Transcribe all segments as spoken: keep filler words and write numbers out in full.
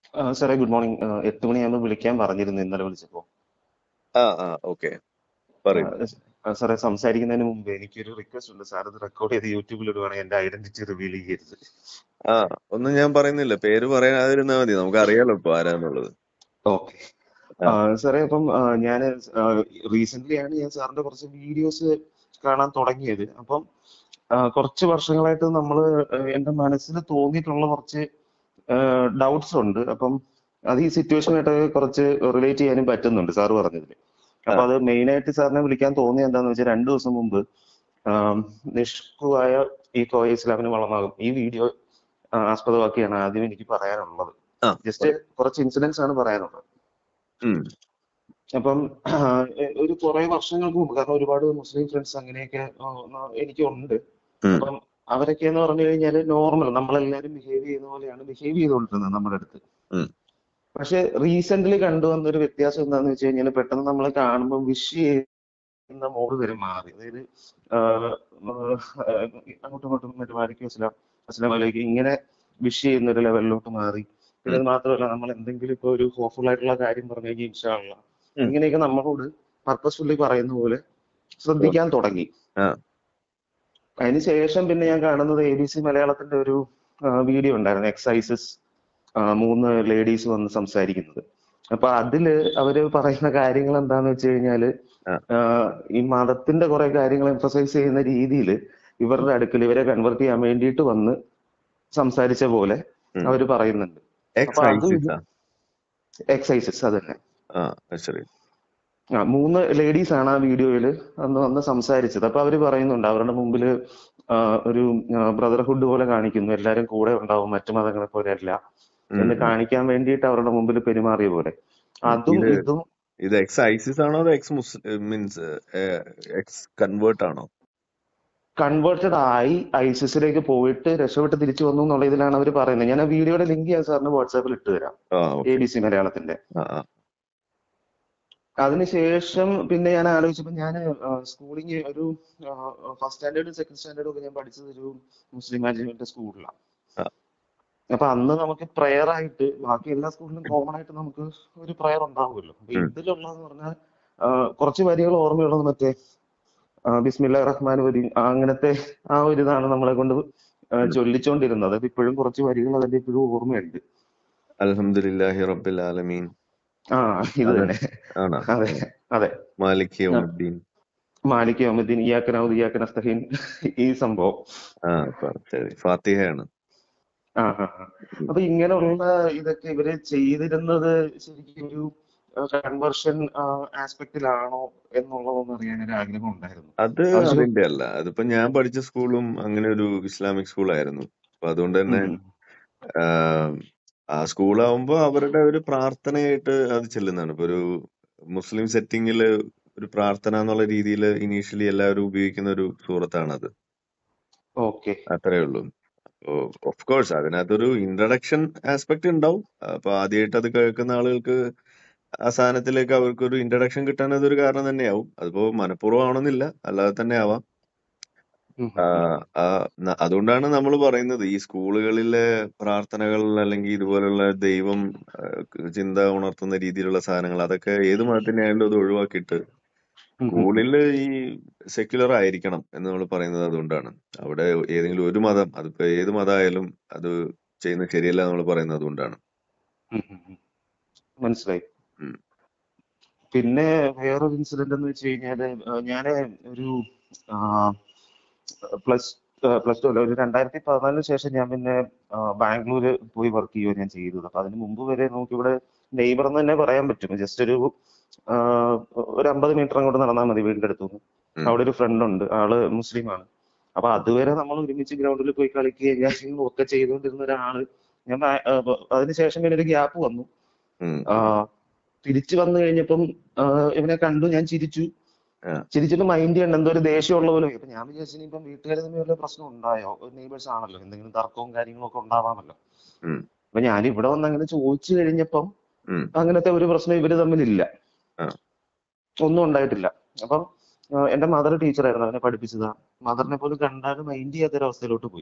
ആ, സാറേ good morning. ആ, എട്ട് മണിയാകുമ്പോൾ വിളിക്കാൻ പറഞ്ഞിരുന്നു ഇന്നലെ വിളിച്ചപ്പോൾ. ആ ആ ഓക്കെ, പറയൂ. ആ, ആ, സാറേ സംസാരിക്കുന്നതിന് മുമ്പ് എനിക്കൊരു റിക്വസ്റ്റ് ഉണ്ട്. സാർ ഇത് റെക്കോർഡ് ചെയ്ത് യൂട്യൂബിൽ ഇടുവാണെങ്കിൽ എന്റെ ഐഡന്റിറ്റി റിവീൽ ചെയ്യരുത്. ആ ഒന്നും ഞാൻ പറയുന്നില്ല, പേര് പറയാതിരുന്നാ മതി, നമുക്ക് അറിയാലോ ഇപ്പൊ ആരാന്നുള്ളത്. ഓക്കെ. ആ സാറേ അപ്പം ഞാൻ റീസെന്റ് ആണ് ഞാൻ സാറിന്റെ കുറച്ച് വീഡിയോസ് കാണാൻ തുടങ്ങിയത്. അപ്പം ആ, കുറച്ച് വർഷങ്ങളായിട്ട് നമ്മൾ എന്റെ മനസ്സിൽ തോന്നിയിട്ടുള്ള കുറച്ച് ഡൗട്ട്സ് ഉണ്ട്. അപ്പം അത് ഈ സിറ്റുവേഷനായിട്ട് കുറച്ച് റിലേറ്റ് ചെയ്യാനും പറ്റുന്നുണ്ട് സാറ് പറഞ്ഞതിൽ. ആ അപ്പൊ അത് മെയിൻ ആയിട്ട് സാറിനെ വിളിക്കാൻ തോന്നിയ എന്താന്ന് വെച്ചാൽ രണ്ടു ദിവസം മുമ്പ് ആം, നിഷ്കുവായ ഈ കോയ ഇസ്ലാമിന് വളമാകും ഈ വീഡിയോ ആസ്പദമാക്കിയാണ് ആദ്യം എനിക്ക് പറയാനുള്ളത്. ആ ജസ്റ്റ് പറയൂ. കുറച്ച് ഇൻസിഡൻസ് ആണ് പറയാനുള്ളത്. ഉം അപ്പം എ- ഒരു കുറെ വർഷങ്ങൾക്ക് മുമ്പ്, കാരണം ഒരുപാട് മുസ്ലിം ഫ്രണ്ട്സ് അങ്ങനെയൊക്കെ ആ, ന- എനിക്കുണ്ട്. ഉം അപ്പം അവരൊക്കെ എന്ന് പറഞ്ഞു കഴിഞ്ഞാൽ നോർമൽ നമ്മളെല്ലാരും ബിഹേവ് ചെയ്യുന്ന പോലെയാണ് ബിഹേവ് ചെയ്തുകൊണ്ടിരുന്നത് നമ്മുടെ അടുത്ത്. ഉം പക്ഷെ റീസെന്റ് കണ്ടുവന്ന ഒരു വ്യത്യാസം എന്താന്ന് വെച്ച് കഴിഞ്ഞാൽ പെട്ടെന്ന് നമ്മളെ കാണുമ്പോൾ വിഷ് ചെയ്യുന്ന മോഡ് വരെ മാറി. അതായത് ആഹ് ആഹ് അങ്ങോട്ടും ഇങ്ങോട്ടും മറ്റു വാലിക്കും അസ്ലാം അസ്ലാം വലൈക്കും ഇങ്ങനെ വിഷ് ചെയ്യുന്ന ഒരു ലെവലിലോട്ട് മാറി. പിന്നെ ഉം അത് മാത്രമല്ല, നമ്മൾ എന്തെങ്കിലും ഇപ്പൊ ഒരു ഹോപ്പ്ഫുൾ ആയിട്ടുള്ള കാര്യം പറഞ്ഞു കഴിഞ്ഞാൽ ഇൻഷാ അള്ളാ ഉം ഇങ്ങനെയൊക്കെ നമ്മളോട് പർപ്പസ്ഫുള്ളി പറയുന്ന പോലെ ഉം. ശ്രദ്ധിക്കാൻ തുടങ്ങി. ആ അതിനുശേഷം പിന്നെ ഞാൻ കാണുന്നത് എ ബി സി മലയാളത്തിന്റെ ഒരു വീഡിയോ ഉണ്ടായിരുന്നു, എക്സൈസസ് മൂന്ന് ലേഡീസ് വന്ന് സംസാരിക്കുന്നത്. അപ്പൊ അതില് അവര് പറയുന്ന കാര്യങ്ങൾ എന്താന്ന് വെച്ച് കഴിഞ്ഞാല് ആ ആഹ് ഈ മതത്തിന്റെ കുറെ കാര്യങ്ങൾ എംഫസൈസ് ചെയ്യുന്ന രീതിയിൽ ഇവരുടെ അടുക്കൽ ഇവരെ കൺവെർട്ട് ചെയ്യാൻ വേണ്ടിയിട്ട് വന്ന് സംസാരിച്ച പോലെ അവര് പറയുന്നുണ്ട്. അപ്പൊ എക്സ് അതും ഐസിസ് ഇതും ആ എക്സൈസസ് അത് തന്നെ. ആ അത് ശരി. ആ മൂന്ന് ലേഡീസ് ആണ് ആ വീഡിയോയിൽ അന്ന് വന്ന് സംസാരിച്ചത്. അപ്പൊ അവര് പറയുന്നുണ്ട് അവരുടെ മുമ്പില് ആ, ഒരു ബ്രദർഹുഡ് പോലെ കാണിക്കുന്നു, എല്ലാരും കൂടെ ഉണ്ടാവും മറ്റു മതങ്ങളെ പോലെ അല്ല ഉം എന്ന് ഉം കാണിക്കാൻ വേണ്ടിയിട്ട് അവരുടെ മുമ്പിൽ പെരുമാറിയ പോലെ. ഉം. അതും ഇത് ഇതും ഇത് എക്സ് ഐസിസ് ആണോ അതോ ex Muslim means ex convert ആണോ? കൺവേർട്ടഡ് ആയി ഐസിസിലേക്ക് പോയിട്ട് രക്ഷപ്പെട്ട് തിരിച്ചു വന്നു എന്നുള്ള ഇതിലാണ് അവർ പറയുന്നത്. ഞാൻ ആ വീഡിയോയുടെ ലിങ്ക് ഞാൻ സാറിന് വാട്സാപ്പിൽ ഇട്ട് തരാം, ആ എ ഓക്കെ. ബി സി മലയാളത്തിന്റെ. ആ ആ അതിനുശേഷം പിന്നെ ഞാൻ ആലോചിച്ചപ്പോൾ ഞാൻ സ്കൂളിങ് ഒരു ഫസ്റ്റ് സ്റ്റാൻഡേർഡും സെക്കൻഡ് സ്റ്റാൻഡേർഡും ഒക്കെ ഞാൻ പഠിച്ചത് ഒരു മുസ്ലിം മാനേജ്മെന്റ് സ്കൂളിലാണ്. ആ അപ്പൊ അന്ന് നമുക്ക് പ്രയർ ആയിട്ട് ബാക്കി എല്ലാ സ്കൂളിലും കോമൺ ആയിട്ട് നമുക്ക് ഒരു പ്രയർ ഉണ്ടാവുമല്ലോ. അപ്പൊ ഉം ഇതിലുള്ളതെന്ന് പറഞ്ഞാൽ ആ, കുറച്ച് വരികൾ ഓർമ്മയുള്ളത് മറ്റേ ആ, ബിസ്മില്ലാ റഹ്മാൻ വരീം അങ്ങനത്തെ ആ ഒരു ഇതാണ് നമ്മളെ കൊണ്ട് ആ, ഉം. ചൊല്ലിച്ചോണ്ടിരുന്നത്. അത് ഇപ്പോഴും കുറച്ച് വരികൾ അതിന്റെ ഇപ്പോഴും ഓർമ്മയുണ്ട്. അൽഹംദുലില്ലാഹി റബ്ബിൽ ആലമീൻ. ആ, ഇത് അത് തന്നെ. ആണോ? അതെ, അതെ. മാലിക് ആ, യൗമിദ്ദീൻ. മാലിക് യൗമിദ്ദീൻ ഇയ്യാക നഅ്ബുദു വഇയ്യാക നസ്തഈൻ ഈ സംഭവം. ആ പ- ശരി, ഫാത്തിഹയാണ്. ആ, ആ, ആ. അപ്പൊ ഇങ്ങനെയുള്ള ഇതൊക്കെ ഇവര് ചെയ്തിരുന്നത് ശരിക്കും ഒരു കൺവേർഷൻ ആസ്പെക്റ്റിലാണോ എന്നുള്ളതൊന്നും അറിയാൻ ഒരു ആഗ്രഹം ഉണ്ടായിരുന്നു. അത് ആവശ്യം. അതിന്റെ അല്ല. അതിപ്പോ ഞാൻ പഠിച്ച സ്കൂളും അങ്ങനെ ഒരു ഇസ്ലാമിക് സ്കൂളായിരുന്നു. അപ്പൊ അതുകൊണ്ട് ഉം, തന്നെ ഉം, ആഹ്, ആ സ്കൂളാവുമ്പോ അവരുടെ ഒരു പ്രാർത്ഥനയായിട്ട് അത് ചെല്ലുന്നതാണ്. ഇപ്പൊ ഒരു മുസ്ലിം സെറ്റിങ്ങില് ഒരു പ്രാർത്ഥന എന്നുള്ള രീതിയിൽ ഇനീഷ്യലി എല്ലാവരും ഉപയോഗിക്കുന്ന ഒരു സൂറത്താണത്. ഓക്കെ. അത്രേ ഉള്ളൂ. ഓഫ് കോഴ്സ് അതിനകത്തൊരു ഇൻട്രഡക്ഷൻ ആസ്പെക്ട് ഉണ്ടാവും. അപ്പൊ ആദ്യമായിട്ട് അത് കേൾക്കുന്ന ആളുകൾക്ക് ആ സാധനത്തിലേക്ക് അവർക്കൊരു ഇൻട്രഡക്ഷൻ കിട്ടാൻ അതൊരു കാരണം തന്നെയാവും. അതിപ്പോ മനഃപൂർവ്വം ആവണമെന്നില്ല, അല്ലാതെ തന്നെ ആവാം. ഉം, ആ, ഉം, ഉം, ആ, ന- അതുകൊണ്ടാണ് നമ്മൾ പറയുന്നത് ഈ സ്കൂളുകളിലെ പ്രാർത്ഥനകൾ അല്ലെങ്കിൽ ഇതുപോലുള്ള ദൈവം ആ, ചിന്ത ഉണർത്തുന്ന രീതിയിലുള്ള സാധനങ്ങൾ അതൊക്കെ ഏത് മതത്തിനെ ആയാലും അത് ഒഴിവാക്കിയിട്ട് ഉം, ഉം, ഉം, സ്കൂളിൽ ഈ സെക്യുലർ ആയിരിക്കണം എന്ന് നമ്മൾ പറയുന്നത് അതുകൊണ്ടാണ്. അവിടെ ഏതെങ്കിലും ഒരു മതം, അതിപ്പോ ഏത് മതമായാലും അത് ചെയ്യുന്നത് ശരിയല്ല നമ്മൾ പറയുന്നത് അതുകൊണ്ടാണ്. ഉം, ഉം, ഉം. മനസ്സിലായി. ഉം. പിന്നെ വേറൊരു ഇൻസിഡന്റ് എന്ന് വെച്ച് കഴിഞ്ഞാല് ഞാൻ ഒരു പ്ലസ് പ്ലസ് ടു അല്ല, ഒരു രണ്ടായിരത്തി പതിനാലിന് ശേഷം ഞാൻ പിന്നെ ആ, ബാംഗ്ലൂര് പോയി വർക്ക് ചെയ്യുക ഞാൻ ചെയ്തത്. അപ്പൊ അതിന് മുമ്പ് വരെ നമുക്ക് ഇവിടെ നെയ്ബർ എന്ന് തന്നെ പറയാൻ പറ്റും. ജസ്റ്റ് ഒരു ആ, ഒരു അമ്പത് മീറ്റർ അങ്ങോട്ട് നടന്നാൽ മതി വീടിന്റെ അടുത്തുനിന്ന്. ഉം. അവിടെ ഒരു ഫ്രണ്ട് ഉണ്ട്, ആള് മുസ്ലിമാണ്. അപ്പൊ അതുവരെ നമ്മൾ ഒരുമിച്ച് ഗ്രൗണ്ടിൽ പോയി കളിക്കുകയും കാര്യങ്ങളും ഒക്കെ ചെയ്തുകൊണ്ടിരുന്ന ഒരാള് ഞാൻ ബാ- ആ, അതിനുശേഷം പിന്നെ ഒരു ഗ്യാപ്പ് വന്നു. ഉം. ആ, തിരിച്ചു വന്നു കഴിഞ്ഞപ്പം ആ, ഇവനെ കണ്ടു, ഞാൻ ചിരിച്ചു. ആ. ചിരിച്ചിട്ട് മൈൻഡ് ചെയ്യണ്ട, എന്തോ ഒരു ദേഷ്യമുള്ള പോലെ. ഇപ്പൊ ഞാൻ വിചാരിച്ചു ഇപ്പം വീട്ടുകാർ തമ്മിൽ വല്ല പ്രശ്നം ഉണ്ടായോ, നെയ്ബേഴ്സ് ആണല്ലോ, എന്തെങ്കിലും തർക്കവും കാര്യങ്ങളും ഒക്കെ ഉണ്ടാവാമല്ലോ. ഉം. അപ്പൊ ഞാൻ ഇവിടെ വന്ന് അങ്ങനെ ചോദിച്ചു കഴിഞ്ഞപ്പം ഉം. അങ്ങനത്തെ ഒരു പ്രശ്നം ഇവര് തമ്മിലില്ല, ആ. ഒന്നും ഉണ്ടായിട്ടില്ല. അപ്പം ആ, എന്റെ മദർ ടീച്ചറായിരുന്നു, അവനെ പഠിപ്പിച്ചതാ. മദറിനെ പോലും കണ്ടാലും മൈൻഡ് ചെയ്യാത്തൊരവസ്ഥയിലോട്ട് പോയി.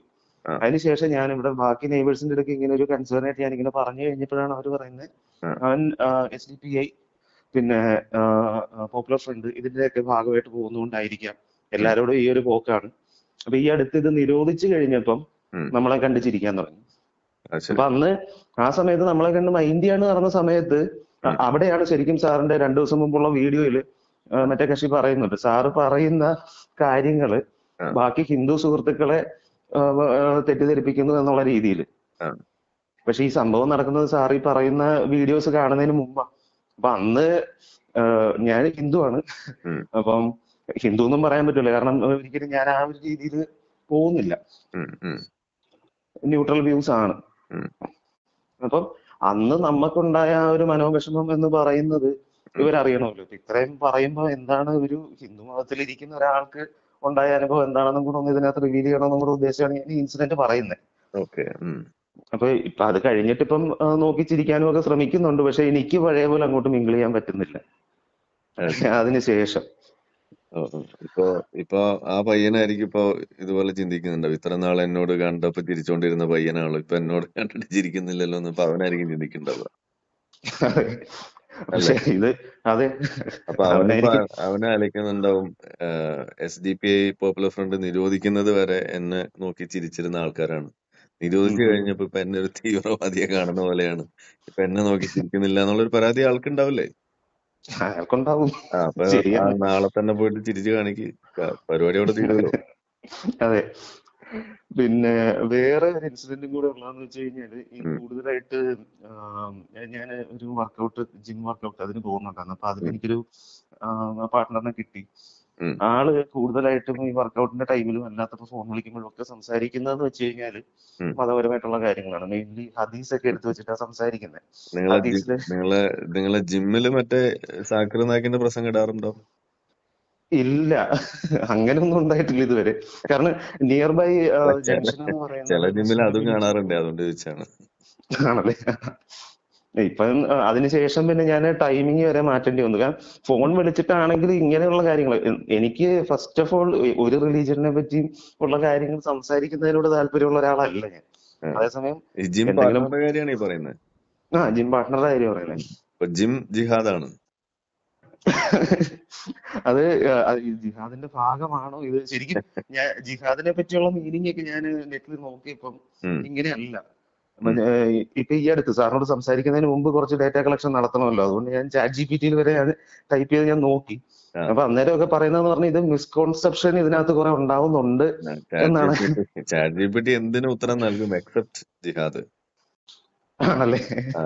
ആ, അതിനുശേഷം ഞാൻ ഇവിടെ ബാക്കി നെയ്ബേഴ്സിന്റെ അടുക്ക് ഇങ്ങനെ ഒരു കൺസേൺ ആയിട്ട് ഞാൻ ഇങ്ങനെ പറഞ്ഞു കഴിഞ്ഞപ്പോഴാണ് അവർ പറയുന്നത് ആ, അവൻ S D P I popular front ഫ്രണ്ട് ഇതിന്റെയൊക്കെ ഭാഗമായിട്ട് പോകുന്നതുകൊണ്ടായിരിക്കാം ഉം, എല്ലാവരോടും ഈ ഒരു പോക്കാണ്. അപ്പൊ ഈ അടുത്ത് ഇത് നിരോധിച്ചു കഴിഞ്ഞപ്പം ഉം. നമ്മളെ കണ്ട് ചിരിക്കാൻ തുടങ്ങി. അത് ശരി. അപ്പൊ അന്ന് ആ സമയത്ത് നമ്മളെ കണ്ട് മൈൻഡിയാണ് നടന്ന സമയത്ത് അ- ഉം, അവിടെയാണ് ശരിക്കും സാറിന്റെ രണ്ടു ദിവസം മുമ്പുള്ള വീഡിയോയിൽ മറ്റേ കക്ഷി പറയുന്നുണ്ട്, സാറ് പറയുന്ന കാര്യങ്ങള് ആ, ബാക്കി ഹിന്ദു സുഹൃത്തുക്കളെ ആ, ആ, തെറ്റിദ്ധരിപ്പിക്കുന്നു എന്നുള്ള രീതിയിൽ. ആ, പക്ഷെ ഈ സംഭവം നടക്കുന്നത് സാർ ഈ പറയുന്ന വീഡിയോസ് കാണുന്നതിന് മുമ്പാ. അപ്പൊ അന്ന് ആ, ഞാൻ ഹിന്ദുവാണ്. ഉം, അപ്പം ഹിന്ദു എന്നും പറയാൻ പറ്റില്ല, കാരണം ഒരിക്കലും ഞാൻ ആ ഒരു രീതിയിൽ പോകുന്നില്ല. ഉം, ഉം, ന്യൂട്രൽ വ്യൂസ് ആണ്. ഉം, അപ്പം അന്ന് നമുക്കുണ്ടായ ആ ഒരു മനോവിഷമം എന്ന് പറയുന്നത് ഉം. ഇവരറിയണമല്ലോ. ഇപ്പൊ ഇത്രയും പറയുമ്പോ എന്താണ് ഒരു ഹിന്ദു മതത്തിലിരിക്കുന്ന ഒരാൾക്ക് ഉണ്ടായ അനുഭവം എന്താണെന്നും കൂടെ ഒന്ന് ഇതിനകത്ത് റിവീൽ ചെയ്യണമെന്നും കൂടെ ഉദ്ദേശിച്ചാണ് ഞാൻ ഈ ഇൻസിഡന്റ് പറയുന്നത്. ഓക്കെ. ഉം. അപ്പൊ ഇപ്പൊ അത് കഴിഞ്ഞിട്ട് ഇപ്പം ആ, നോക്കി ചിരിക്കാനും ഒക്കെ ശ്രമിക്കുന്നുണ്ട്. പക്ഷെ എനിക്ക് പഴയ പോലെ അങ്ങോട്ട് മിങ്കിൾ ചെയ്യാൻ പറ്റുന്നില്ല അത് ശരി. അതിനുശേഷം. ഓ, ഓ. ഇപ്പൊ ഇപ്പൊ ആ പയ്യനായിരിക്കും ഇപ്പൊ ഇതുപോലെ ചിന്തിക്കുന്നുണ്ടാവും. ഇത്ര നാൾ എന്നോട് കണ്ടപ്പോ ചിരിച്ചോണ്ടിരുന്ന പയ്യനാണല്ലോ ഇപ്പൊ എന്നോട് കണ്ടിട്ട് ചിരിക്കുന്നില്ലല്ലോ എന്ന് ഇപ്പൊ അവനായിരിക്കും ചിന്തിക്കുന്നുണ്ടാവുക. പക്ഷെ അല്ലേ? ഇത് അതെ അപ്പൊ അവനിപ്പോ അവനായിരിക്കും. അവനെ ആലോചിക്കുന്നുണ്ടാവും, S D P I popular front നിരോധിക്കുന്നത് വരെ എന്നെ നോക്കി ചിരിച്ചിരുന്ന ആൾക്കാരാണ്. ഉം നിരോധിച്ചു ഉം. കഴിഞ്ഞപ്പോ ഇപ്പൊ എന്നെ ഒരു തീവ്രവാദിയെ കാണുന്ന പോലെയാണ്. ഇപ്പൊ എന്നെ നോക്കി ചിരിക്കുന്നില്ല എന്നുള്ളൊരു പരാതി ആൾക്കുണ്ടാവില്ലേ? അയാൾക്കുണ്ടാവും. ആ അപ്പൊ ആ ശരിയാണ്. നാളെ തന്നെ പോയിട്ട് ചിരിച്ചു കാണിക്ക്. ക- പരിപാടി അവിടെ തീരുമല്ലോ. അതെ. പിന്നെ വേറെ ഒരു ഇൻസിഡന്റും കൂടെ ഉള്ളതെന്ന് വെച്ച് കഴിഞ്ഞാല് ഈ ഉം, കൂടുതലായിട്ട് ഞാൻ ഒരു വർക്കൗട്ട് ജിം വർക്കൗട്ട് അതിന് പോകുന്നുണ്ടായിരുന്നു. അപ്പൊ അതിൽ ഉം, എനിക്കൊരു പാർട്ട്ണറിനെ കിട്ടി. ഉം, ആള് കൂടുതലായിട്ടും ഈ വർക്കൗട്ടിന്റെ ടൈമിലും അല്ലാത്തപ്പോ ഫോൺ വിളിക്കുമ്പോഴും ഒക്കെ സംസാരിക്കുന്നതെന്ന് വെച്ച് കഴിഞ്ഞാല് ഉം. മതപരമായിട്ടുള്ള കാര്യങ്ങളാണ്. മെയിൻലി ഹദീസ് ഒക്കെ എടുത്ത് വെച്ചിട്ടാണ് സംസാരിക്കുന്നത്. നിങ്ങളെ ജി ഹദീസില് നിങ്ങളെ നിങ്ങളെ ജിമ്മില് മറ്റേ സാക്കിർ നായിക്കിന്റെ പ്രസംഗം ഇടാറുണ്ടോ? ഇല്ല, അങ്ങനെയൊന്നും ഉണ്ടായിട്ടില്ല ഇതുവരെ. കാരണം നിയർ ബൈ അല്ല, ചില ജംഗ്ഷൻ എന്ന് പറയുന്നത് ചില ജിമ്മിൽ മുസ്ലിം അതും കമ്മ്യൂണിറ്റി കാണാറുണ്ട്, അതുകൊണ്ട് ചോദിച്ചാണ്. ആണല്ലേ. ഇപ്പം ആ, അതിനുശേഷം പിന്നെ ഞാൻ ടൈമിങ് വരെ മാറ്റേണ്ടി വന്നു. കാരണം ഫോൺ വിളിച്ചിട്ടാണെങ്കിൽ ഇങ്ങനെയുള്ള കാര്യങ്ങൾ എനിക്ക് ഫസ്റ്റ് ഓഫ് ഓൾ ഒരു റിലീജിയനെ പറ്റി ഉള്ള കാര്യങ്ങൾ സംസാരിക്കുന്നതിനോട് താല്പര്യമുള്ള ഒരാളല്ല ഞാൻ. ആ. അതേസമയം ഈ ജിം എന്തെങ്കിലും പാർട്ട്ണറുടെ കാര്യമാണ് ഈ പറയുന്നത്. ആ ജിം പാർട്ട്ണറുടെ കാര്യം പറയുന്നത്. ഇപ്പൊ ജിം ജിഹാദാണ്. അത് ആ, അത് ഈ ജിഹാദിന്റെ ഭാഗമാണോ ഇത്? ശരിക്കും ഞാൻ ജിഹാദിനെ പറ്റിയുള്ള മീനിങ് ഒക്കെ ഞാൻ നെറ്റിൽ നോക്കിയപ്പം ഉം, ഇങ്ങനെയല്ല. അപ്പൊ ഉം. ഞാൻ ഇപ്പൊ ഈ അടുത്ത് സാറിനോട് സംസാരിക്കുന്നതിന് മുമ്പ് കുറച്ച് ഡേറ്റ കളക്ഷൻ നടത്തണമല്ലോ, അതുകൊണ്ട് ഞാൻ ചാറ്റ് ജി പി ടിയിൽ വരെ ഞാൻ ടൈപ്പ് ചെയ്ത് ഞാൻ നോക്കി. ആ, അപ്പൊ അന്നേരം ഒക്കെ പറയുന്നതെന്ന് പറഞ്ഞാൽ ഇത് മിസ്കോൺസെപ്ഷൻ ഇതിനകത്ത് കുറെ ഉണ്ടാവുന്നുണ്ട് ചാറ്റ് എന്നാണ്. ജിപിടി ചാറ്റ് ജിപിടി എന്തിനും ഉത്തരം നൽകും എക്സെപ്റ്റ് ജിഹാദ്. ആണല്ലേ. ആ,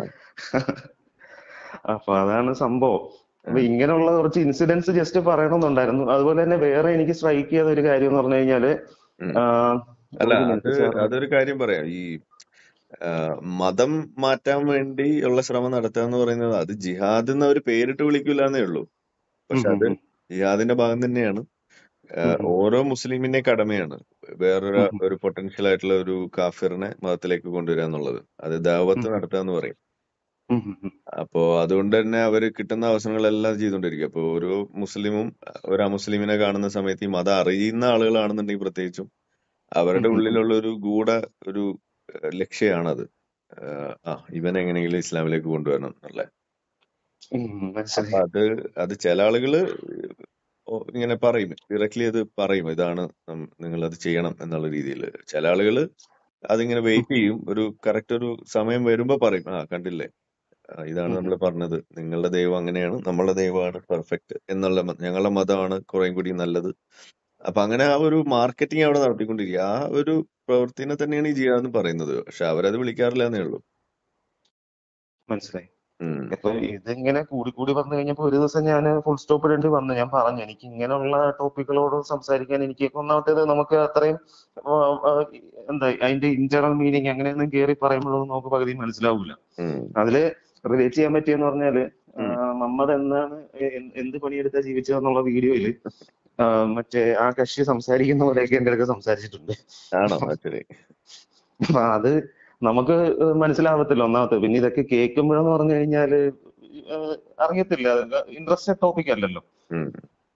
അപ്പൊ അതാണ് സംഭവം. ആ, അപ്പൊ ഇങ്ങനെയുള്ള കുറച്ച് ഇൻസിഡൻസ് ജസ്റ്റ് പറയണമെന്നുണ്ടായിരുന്നു. അതുപോലെ തന്നെ വേറെ എനിക്ക് സ്ട്രൈക്ക് ചെയ്ത ഒരു കാര്യം എന്ന് പറഞ്ഞു കഴിഞ്ഞാല് ഉം. ആ, അല്ല, ഒരു അത് മിനിറ്റ് സാർ. അതൊരു കാര്യം പറയാം. ഈ ആ, മതം മാറ്റാൻ വേണ്ടി ഉള്ള ശ്രമം നടത്തുക എന്ന് പറയുന്നത് അത് ജിഹാദ് എന്ന് അവർ പേരിട്ട് വിളിക്കൂല എന്നേ ഉള്ളൂ. പക്ഷെ അത് ജിഹാദിന്റെ ഭാഗം തന്നെയാണ്. ആ, ഓരോ മുസ്ലിമിന്റെ കടമയാണ് വേറൊരു ഒരു പൊട്ടൻഷ്യൽ ആയിട്ടുള്ള ഒരു കാഫിറിനെ മതത്തിലേക്ക് കൊണ്ടുവരിക എന്നുള്ളത്. അത് ദഅവത്ത് നടത്തുക എന്ന് പറയും. അപ്പോ അതുകൊണ്ട് തന്നെ അവര് കിട്ടുന്ന അവസരങ്ങളെല്ലാം ചെയ്തുകൊണ്ടിരിക്കും. അപ്പൊ ഓരോ മുസ്ലിമും ഒരു അമുസ്ലിമിനെ കാണുന്ന സമയത്ത് ഈ മതം അറിയുന്ന ആളുകളാണെന്നുണ്ടെങ്കിൽ പ്രത്യേകിച്ചും അവരുടെ ഉള്ളിലുള്ള ഒരു ഗൂഢ ഒരു ഏഹ്, ലക്ഷ്യമാണത്. ഏഹ്, ആ ഇവൻ എങ്ങനെയെങ്കിലും ഇസ്ലാമിലേക്ക് കൊണ്ടുവരണം എന്നുള്ള. അപ്പൊ മനസ്സിലായി. അത് അത് ചില ആളുകള് ഓ- ഇങ്ങനെ പറയും, ഡയറക്ട്ലി അത് പറയും, ഇതാണ് നിങ്ങൾ അത് ചെയ്യണം എന്നുള്ള രീതിയിൽ. ചില ആളുകള് അതിങ്ങനെ വെയിറ്റ് ചെയ്യും, ഒരു കറക്റ്റ് ഒരു സമയം വരുമ്പോ പറയും, ആ കണ്ടില്ലേ, ആ, ഇതാണ് നമ്മൾ പറഞ്ഞത്, നിങ്ങളുടെ ദൈവം അങ്ങനെയാണ്, നമ്മളുടെ ദൈവമാണ് പെർഫെക്റ്റ് എന്നുള്ള മ- ഞങ്ങളുടെ മതമാണ് കുറേ കൂടി നല്ലത്. അപ്പൊ അങ്ങനെ ആ ഒരു മാർക്കറ്റിംഗ് അവിടെ നടത്തിക്കൊണ്ടിരിക്കുക. ആ ഒരു പ്രവൃത്തിനെ തന്നെയാണ് ഈ ജിഹാദ് എന്ന് പറയുന്നത്. പക്ഷെ അവരത് വിളിക്കാറില്ല എന്നേ ഉള്ളൂ. മനസ്സിലായി. ഉം. ഇപ്പൊ ഇതിങ്ങനെ കൂടി കൂടി വന്നു കഴിഞ്ഞപ്പോ ഒരു ദിവസം ഞാൻ ഫുൾ സ്റ്റോപ്പ് ഇടേണ്ടി വന്നു. ഞാൻ പറഞ്ഞു എനിക്ക് ഇങ്ങനെയുള്ള ടോപ്പിക്കുകളോട് സംസാരിക്കാൻ എനിക്ക് ഒന്നാമത്തേത് നമുക്ക് അത്രയും ആ, ആ, എന്താ അതിന്റെ ഇന്റേണൽ മീനിങ് അങ്ങനെയൊന്നും കയറി പറയുമ്പോഴൊന്നും നമുക്ക് പകുതി മനസ്സിലാവില്ല. ഉം. അതില് റിലേറ്റ് ചെയ്യാൻ പറ്റിയെന്ന് പറഞ്ഞാല് ആ, ഉം. മമ്മദ് എന്നാണ് എ- എ- എന്ത് പണിയെടുത്താ ജീവിച്ചതെന്നുള്ള വീഡിയോയില് ആ, മറ്റേ ആ കക്ഷി സംസാരിക്കുന്ന പോലെയൊക്കെ എന്റെ അടുത്ത് സംസാരിച്ചിട്ടുണ്ട്. ആണോ? ആക്ച്വലി. അപ്പൊ അത് നമുക്ക് മനസ്സിലാവത്തില്ല ഒന്നാമത്തെ. പിന്നെ ഇതൊക്കെ കേൾക്കുമ്പോഴെന്ന് പറഞ്ഞു കഴിഞ്ഞാല് ഏഹ് അറിയത്തില്ല, ഇൻട്രസ്റ്റഡ് ടോപ്പിക് അല്ലല്ലോ. ഉം.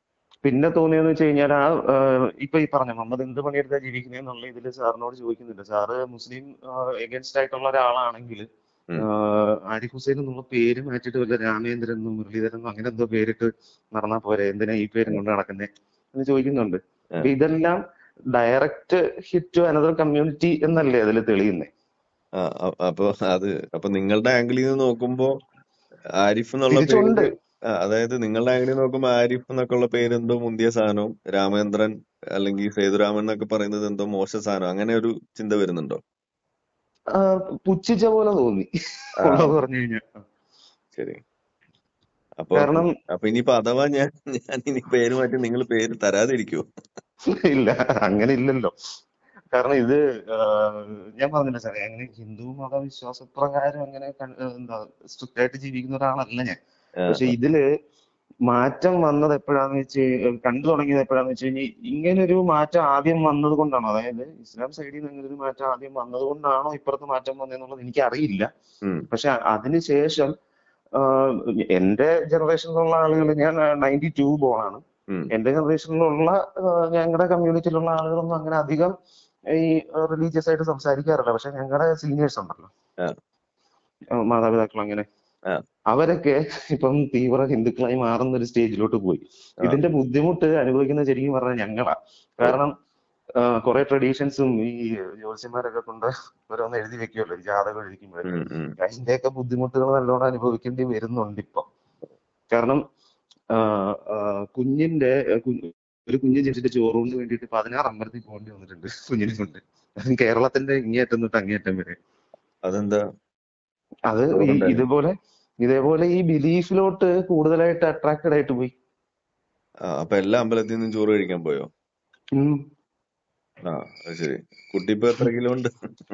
പിന്നെ തോന്നിയെന്ന് വെച്ച് കഴിഞ്ഞാൽ ആ ആഹ് ഇപ്പൊ ഈ പറഞ്ഞ മുഹമ്മദ് എന്ത് പണിയെടുത്താ ജീവിക്കുന്നതെന്നുള്ള ഇതിൽ സാറിനോട് ചോദിക്കുന്നുണ്ട്. സാറ് മുസ്ലിം എഗൻസ്റ്റ് ആയിട്ടുള്ള ഒരാളാണെങ്കിൽ ഉം. ആരിഫ് ഹുസൈൻ എന്നുള്ള പേര് മാറ്റിയിട്ട് വല്ല രാമേന്ദ്രൻ എന്നോ മുരളീധരൻ എന്നോ അങ്ങനെ എന്തോ പേരിട്ട് നടന്നാ പോരെ, എന്തിനാ ഈ പേരും കൊണ്ട് നടക്കുന്നേ എന്ന് ചോദിക്കുന്നുണ്ട്. ആ. അപ്പൊ ഇതെല്ലാം direct hit to another community എന്നല്ലേ അതിൽ തെളിയുന്നേ? ആ, അ- അപ്പൊ അത് അപ്പൊ നിങ്ങളുടെ ആംഗിളിൽ നിന്ന് നോക്കുമ്പോ ആരിഫ് എന്നുള്ള തിരിച്ചുണ്ട്. പേര്, ആ, അതായത് നിങ്ങളുടെ ആംഗിളിൽ നോക്കുമ്പോ ആരിഫ് എന്നൊക്കെ ഉള്ള പേര് എന്തോ മുന്തിയ സാധനവും രാമേന്ദ്രൻ അല്ലെങ്കിൽ സേതുരാമൻ എന്നൊക്കെ പറയുന്നത് എന്തോ മോശ സാധനം, അങ്ങനെ ഒരു ചിന്ത വരുന്നുണ്ടോ? ആ, പുച്ഛിച്ച പോലെ തോന്നി ആ, ഉള്ളത് പറഞ്ഞു കഴിഞ്ഞാൽ. ശരി. അപ്പൊ കാരണം അപ്പൊ ഇനിയിപ്പോ അഥവാ ഞാൻ ഞാൻ ഇനി പേര് മാറ്റി നിങ്ങൾ പേര് തരാതിരിക്കുവോ? ഇല്ല, അങ്ങനെ ഇല്ലല്ലോ. കാരണം ഇത് ആഹ് ഞാൻ പറഞ്ഞില്ല സാറേ, അങ്ങനെ ഹിന്ദു മതവിശ്വാസപ്രകാരം അങ്ങനെ കൺ- ഏഹ് എന്താ സ്ട്രിക്റ്റ് ആയിട്ട് ജീവിക്കുന്ന ഒരാളല്ല ഞാൻ. ആ, പക്ഷെ ഇതില് മാറ്റം വന്നത് എപ്പോഴാന്ന് വെച്ച് കഴി- കണ്ടു തുടങ്ങിയത് എപ്പോഴാന്ന് വെച്ച് കഴിഞ്ഞാൽ ഇങ്ങനൊരു മാറ്റം ആദ്യം വന്നത് കൊണ്ടാണോ, അതായത് ഇസ്ലാം സൈഡിൽ നിന്ന് ഇങ്ങനെ ഒരു മാറ്റം ആദ്യം വന്നത് കൊണ്ടാണോ ഇപ്പുറത്ത് മാറ്റം വന്നതെന്നുള്ളത് എനിക്ക് അറിയില്ല. ഉം, പക്ഷെ അതിനുശേഷം ആഹ് എന്റെ ജനറേഷനിലുള്ള ആളുകൾ, ഞാൻ നയൻറ്റി ടു ബോണാണ്. ഉം, എന്റെ ജനറേഷനിലുള്ള ഞങ്ങളുടെ കമ്മ്യൂണിറ്റിയിലുള്ള ആളുകളൊന്നും അങ്ങനെ അധികം ഈ റിലീജിയസ് ആയിട്ട് സംസാരിക്കാറില്ല. പക്ഷെ ഞങ്ങളുടെ സീനിയേഴ്സ് ഉണ്ടല്ലോ, ആ, ആ, മാതാപിതാക്കൾ അങ്ങനെ, ആ, അവരൊക്കെ ഇപ്പം തീവ്ര ഹിന്ദുക്കളായി മാറുന്ന ഒരു സ്റ്റേജിലോട്ട് പോയി. ആ, ഇതിന്റെ ബുദ്ധിമുട്ട് അനുഭവിക്കുന്ന ശരിക്കും പറഞ്ഞാൽ ഞങ്ങളാ. ഓ, കാരണം കുറെ ട്രഡീഷൻസും ഈ ജ്യോത്സ്യന്മാരൊക്കെ കൊണ്ട് ഓരോന്ന് എഴുതി വെക്കുമല്ലോ ഈ ജാതകം എഴുതിക്കുമ്പോഴൊക്കെ. ഉം, ഉം. അതിന്റെയൊക്കെ ബുദ്ധിമുട്ടുകൾ നല്ലോണം അനുഭവിക്കേണ്ടി വരുന്നുണ്ട് ഇപ്പൊ. കാരണം ആ, ആ, കുഞ്ഞിന്റെ ആ, കു- ഒരു കുഞ്ഞ് ജനിച്ചിട്ട് ചോറൂണിന് വേണ്ടിയിട്ട് പതിനാറ് അമ്പലത്തിൽ പോകേണ്ടി വന്നിട്ടുണ്ട് കുഞ്ഞിനെ കൊണ്ട്. അതും കേരളത്തിന്റെ ഇങ്ങേയറ്റം തൊട്ട് അങ്ങേയറ്റം വരെ. അതെന്താ അത് ഈ ചോറുണ്ടല്ലോ? ഇതുപോലെ ഇതേപോലെ ഈ ബിലീഫിലോട്ട് കൂടുതലായിട്ട് അട്രാക്റ്റഡ് ആയിട്ട് പോയി. ആ, അപ്പൊ എല്ലാ അമ്പലത്തിൽ നിന്നും ചോറ് കഴിക്കാൻ പോയോ? ഉം. ആ, അത് ശരി. കുട്ടി ഇപ്പൊ എത്ര കിലോ ഉണ്ട്?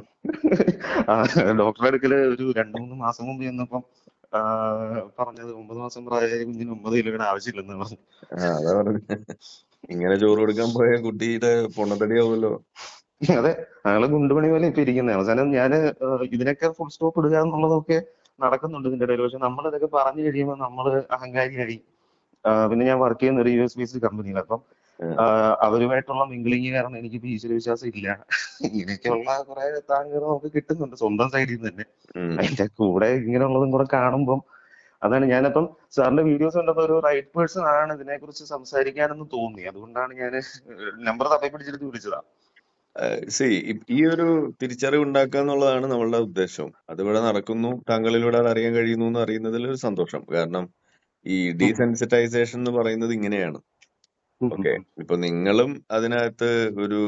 ആ, ഡോക്ടറെ അടുക്കല് ഒരു രണ്ടു മൂന്ന് മാസം മുമ്പ് ചെന്നപ്പം ആ, പറഞ്ഞത് ഒമ്പത് മാസം പ്രായമായ കുഞ്ഞിന് ഒമ്പത് കിലോയുടെ ആവശ്യമില്ലെന്ന് പറഞ്ഞു. ആ, അതാ പറഞ്ഞു. ഇങ്ങനെ ചോറ് കൊടുക്കാൻ പോയ കുട്ടിയുടെ പൊണ്ണത്തടിയാവുമല്ലോ. അതെ, അയാള് ഗുണ്ടുമണി പോലെ ഇപ്പൊ ഇരിക്കുന്നത്. അവസാനം ഞാന് ഏഹ് ഇതിനൊക്കെ ഫുൾ സ്റ്റോപ്പ് ഇടുക എന്നുള്ളതൊക്കെ നടക്കുന്നുണ്ട് ഇതിന്റെ ഇടയിൽ. പക്ഷെ നമ്മൾ ഇതൊക്കെ പറഞ്ഞു കഴിയുമ്പോൾ നമ്മള് അഹങ്കാരിയായി. ആ, പിന്നെ ഞാൻ വർക്ക് ചെയ്യുന്ന ഒരു യു എസ് ബേസ്ഡ് കമ്പനിയിൽ, അപ്പം ആ, ആ, അവരുമായിട്ടുള്ള മിംഗ്ലിങ് കാരണം എനിക്കിപ്പോ ഈശ്വര വിശ്വാസം ഇല്ല. ഇങ്ങനെയൊക്കെയുള്ള കുറെ താങ്കൾ നമുക്ക് കിട്ടുന്നുണ്ട് സ്വന്തം സൈഡിൽ നിന്ന് തന്നെ. ഉം. അതിന്റെ കൂടെ ഇങ്ങനെയുള്ളതും കൂടെ കാണുമ്പം അതാണ് ഞാനപ്പം സാറിന്റെ വീഡിയോസ് കണ്ടപ്പോ ഒരു റൈറ്റ് പേഴ്സൺ ആണ് ഇതിനെക്കുറിച്ച് സംസാരിക്കാനെന്ന് തോന്നി. അതുകൊണ്ടാണ് ഞാൻ നമ്പർ തപ്പി പിടിച്ചെടുത്ത് വിളിച്ചതാ. സി ഈ ഒരു തിരിച്ചറിവ് ഉണ്ടാക്കുക എന്നുള്ളതാണ് നമ്മളുടെ ഉദ്ദേശം. അതിവിടെ നടക്കുന്നു, താങ്കളിലൂടെ അത് അറിയാൻ കഴിയുന്നു എന്ന് അറിയുന്നതിൽ ഒരു സന്തോഷം. കാരണം ഈ ഉം ഉം ഡീസെൻസിറ്റൈസേഷൻ എന്ന് പറയുന്നത് ഇങ്ങനെയാണ്. ഉം ഉം ഓക്കെ, ഉം ഇപ്പൊ നിങ്ങളും അതിനകത്ത് ഒരു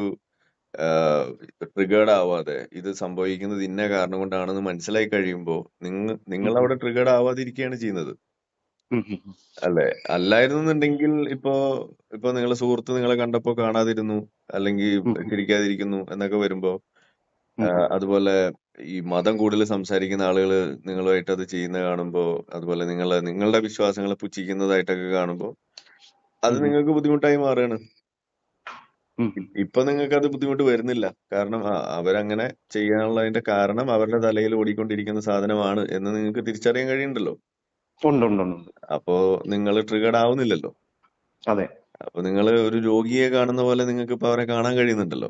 ട്രിഗേർഡ് ആവാതെ ഇത് സംഭവിക്കുന്നത് ഇന്ന കാരണം കൊണ്ടാണെന്ന് മനസ്സിലായി കഴിയുമ്പോൾ നിങ്ങൾ നിങ്ങൾ ഉം അവിടെ ട്രിഗേർഡ് ആവാതിരിക്കുകയാണ് ചെയ്യുന്നത്. ഉം ഉം ഉം അല്ലെ? അല്ലായിരുന്നുണ്ടെങ്കിൽ ഇപ്പോ ഇപ്പൊ നിങ്ങളെ സുഹൃത്ത് നിങ്ങളെ കണ്ടപ്പോ കാണാതിരുന്നു, അല്ലെങ്കിൽ ഉം ഉം ചിരിക്കാതിരിക്കുന്നു എന്നൊക്കെ വരുമ്പോ, ഉം ആ, ഉം അതുപോലെ ഈ മതം കൂടുതൽ സംസാരിക്കുന്ന ആളുകൾ നിങ്ങളുമായിട്ട് അത് ചെയ്യുന്ന കാണുമ്പോ, അതുപോലെ നിങ്ങളെ നിങ്ങളുടെ വിശ്വാസങ്ങളെ പുച്ഛിക്കുന്നതായിട്ടൊക്കെ കാണുമ്പോ അത് ഉം ഉം നിങ്ങൾക്ക് ബുദ്ധിമുട്ടായി മാറുകയാണ്. ഉം ഇ- ഇപ്പൊ നിങ്ങൾക്ക് അത് ബുദ്ധിമുട്ട് വരുന്നില്ല. കാരണം ആ, അവരങ്ങനെ ചെയ്യാനുള്ളതിന്റെ കാരണം അവരുടെ തലയിൽ ഓടിക്കൊണ്ടിരിക്കുന്ന സാധനമാണ് എന്ന് നിങ്ങൾക്ക് തിരിച്ചറിയാൻ കഴിയുന്നുണ്ടല്ലോ. ഉണ്ട് ഉണ്ട് ഉണ്ട് ഉണ്ട്. അപ്പോ നിങ്ങൾ ട്രിഗർഡ് ആവുന്നില്ലല്ലോ. അതെ. അപ്പൊ നിങ്ങൾ ഒരു രോഗിയെ കാണുന്ന പോലെ നിങ്ങൾക്ക് ഇപ്പൊ അവരെ കാണാൻ കഴിയുന്നുണ്ടല്ലോ.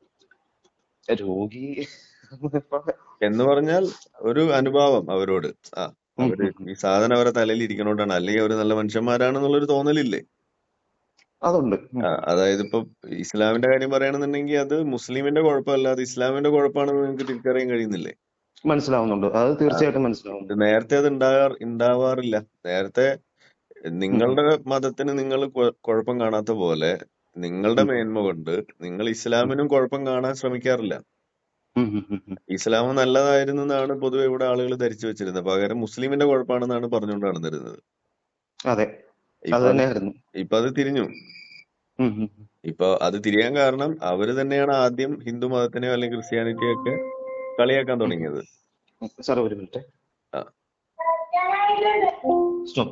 രോഗി എന്ന് പറഞ്ഞാൽ ഒരു അനുഭാവം അവരോട്. ആ, ഉം അവര് ഉം ഉം. ഈ സാധനം അവരെ തലയിൽ ഇരിക്കണോണ്ടാണ്, അല്ലെങ്കിൽ അവര് നല്ല മനുഷ്യന്മാരാണെന്നുള്ളൊരു തോന്നലില്ലേ? അതുണ്ട്. ഉം ആ, ഉം. അതായത് ഇപ്പൊ ഇസ്ലാമിന്റെ കാര്യം പറയുകയാണെന്നുണ്ടെങ്കിൽ അത് മുസ്ലിമിന്റെ കുഴപ്പമല്ല, അത് ഇസ്ലാമിന്റെ കുഴപ്പമാണെന്ന് നിങ്ങൾക്ക് തിരിച്ചറിയാൻ കഴിയുന്നില്ലേ? മനസ്സിലാവുന്നുണ്ട്, അത് ആ, തീർച്ചയായിട്ടും ഇത് മനസ്സിലാവുന്നുണ്ട്. നേരത്തെ അത് ഉണ്ടാകാ ഉണ്ടാവാറില്ല. നേരത്തെ ഉം ഉം നിങ്ങളുടെ മതത്തിന് നിങ്ങൾ കുഴപ്പം കാണാത്ത പോലെ നിങ്ങളുടെ ഉം മേന്മ കൊണ്ട് നിങ്ങൾ ഉം ഇസ്ലാമിനും കുഴപ്പം കാണാൻ ശ്രമിക്കാറില്ല. ഉം ഉം ഉം ഉം. ഇസ്ലാം നല്ലതായിരുന്നു എന്നാണ് പൊതുവെ ഇവിടെ ആളുകൾ ധരിച്ചു വെച്ചിരുന്നത്. പകരം മുസ്ലിമിന്റെ കുഴപ്പമാണെന്നാണ് പറഞ്ഞുകൊണ്ട് നടന്നിരുന്നത്. അതെ, അത് ഇപ്പൊ അത് തന്നെയായിരുന്നു. ഇപ്പൊ അത് തിരിഞ്ഞു. ഉം ഉം ഉം. ഇപ്പൊ അത് തിരിയാൻ കാരണം അവര് തന്നെയാണ് ആദ്യം ഹിന്ദു മതത്തിനെയോ അല്ലെങ്കിൽ ക്രിസ്ത്യാനിറ്റിയോ ഒക്കെ കളിയാക്കാൻ ഉം തുടങ്ങിയത്. ഉം. സാറേ ഒരു മിനിറ്റ്. ആ, സ്റ്റോപ്പ്.